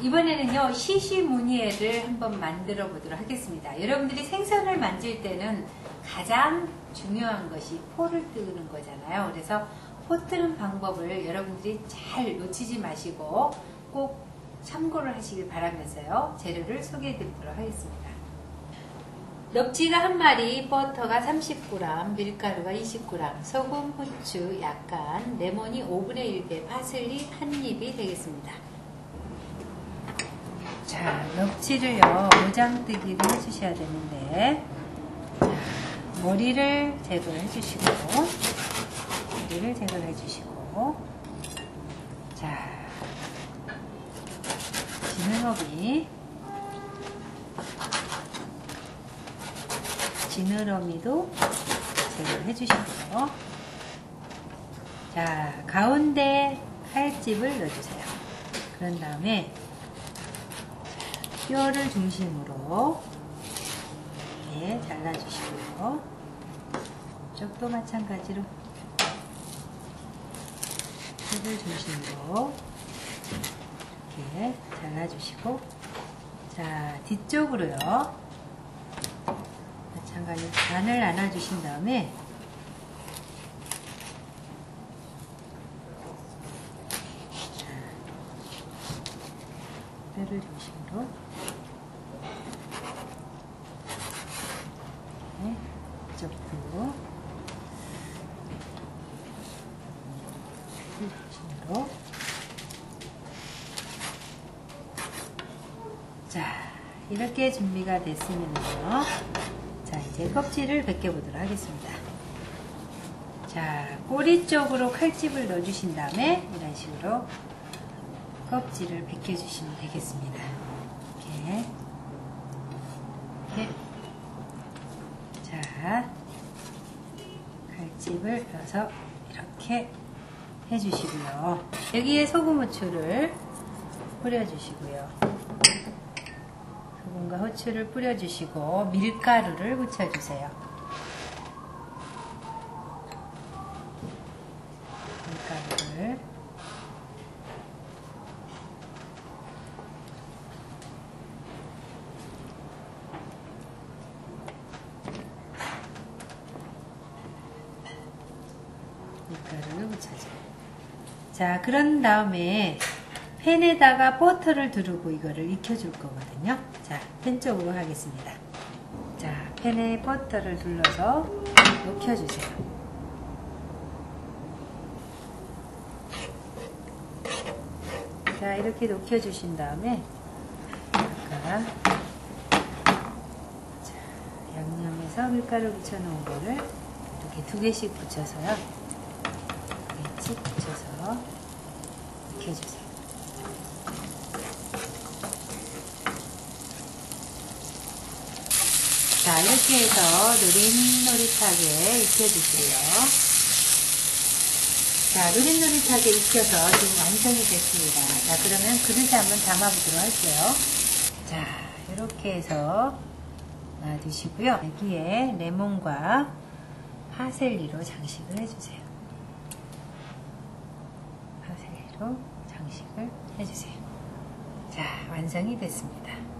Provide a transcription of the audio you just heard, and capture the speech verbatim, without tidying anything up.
이번에는요, 시시무늬에를 한번 만들어 보도록 하겠습니다. 여러분들이 생선을 만질 때는 가장 중요한 것이 포를 뜨는 거잖아요. 그래서 포 뜨는 방법을 여러분들이 잘 놓치지 마시고 꼭 참고를 하시길 바라면서요, 재료를 소개해 드리도록 하겠습니다. 넙치가 한 마리, 버터가 삼십 그램, 밀가루가 이십 그램, 소금, 후추 약간, 레몬이 오분의 일 개, 파슬리 한 입이 되겠습니다. 자, 넙치를요, 모장뜨기를 해주셔야 되는데, 자, 머리를 제거해 주시고, 머리를 제거해 주시고, 자, 지느러미, 지느러미도 제거해 주시고요. 자, 가운데 칼집을 넣어주세요. 그런 다음에 뼈를 중심으로 이렇게 잘라주시고요. 이쪽도 마찬가지로 뼈를 중심으로 이렇게 잘라주시고, 자, 뒤쪽으로요, 마찬가지로 반을 나눠주신 다음에 자, 뼈를 중심으로 네, 이쪽도 뼈를 중심으로. 자, 이렇게 준비가 됐으면요, 자, 이제 껍질을 벗겨보도록 하겠습니다. 자, 꼬리 쪽으로 칼집을 넣어주신 다음에 이런 식으로 껍질을 벗겨주시면 되겠습니다. 이렇게, 이렇게. 자, 칼집을 넣어서 이렇게 해주시고요. 여기에 소금, 후추를 뿌려주시고요. 소금과 후추를 뿌려주시고 밀가루를 묻혀주세요. 밀가루를 밀가루를 묻혀줘요. 자, 그런 다음에 팬에다가 버터를 두르고 이거를 익혀줄 거거든요. 자, 팬 쪽으로 하겠습니다. 자, 팬에 버터를 둘러서 녹여주세요. 자, 이렇게 녹여주신 다음에 아까 자, 양념에서 밀가루 붙여놓은 거를 이렇게 두 개씩 붙여서요, 두 개씩 붙여서 익혀주세요. 자, 이렇게 해서 노릇노릇하게 익혀주세요. 자, 노릇노릇하게 익혀서 지금 완성이 됐습니다. 자, 그러면 그릇에 한번 담아보도록 할게요. 자, 이렇게 해서 놔두시고요. 여기에 레몬과 파슬리로 장식을 해주세요. 파슬리로 장식을 해주세요. 자, 완성이 됐습니다.